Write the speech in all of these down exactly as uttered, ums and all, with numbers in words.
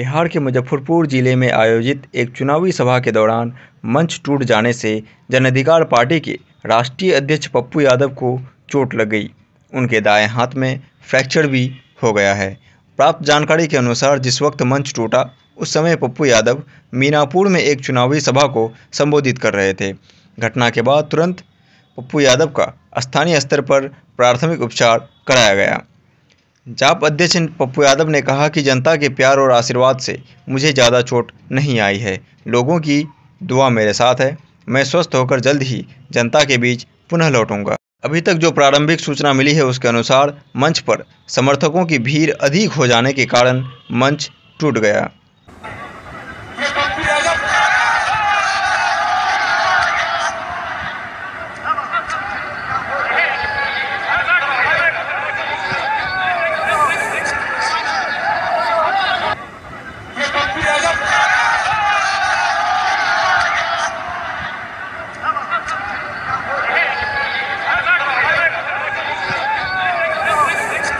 बिहार के मुजफ्फरपुर जिले में आयोजित एक चुनावी सभा के दौरान मंच टूट जाने से जन अधिकार पार्टी के राष्ट्रीय अध्यक्ष पप्पू यादव को चोट लग गई। उनके दाएं हाथ में फ्रैक्चर भी हो गया है। प्राप्त जानकारी के अनुसार जिस वक्त मंच टूटा उस समय पप्पू यादव मीनापुर में एक चुनावी सभा को संबोधित कर रहे थे। घटना के बाद तुरंत पप्पू यादव का स्थानीय स्तर पर प्राथमिक उपचार कराया गया। जाप अध्यक्ष पप्पू यादव ने कहा कि जनता के प्यार और आशीर्वाद से मुझे ज़्यादा चोट नहीं आई है। लोगों की दुआ मेरे साथ है। मैं स्वस्थ होकर जल्द ही जनता के बीच पुनः लौटूंगा। अभी तक जो प्रारंभिक सूचना मिली है उसके अनुसार मंच पर समर्थकों की भीड़ अधिक हो जाने के कारण मंच टूट गया।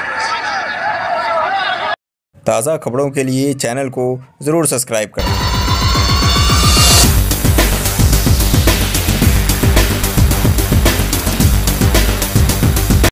ताज़ा खबरों के लिए चैनल को ज़रूर सब्सक्राइब करें।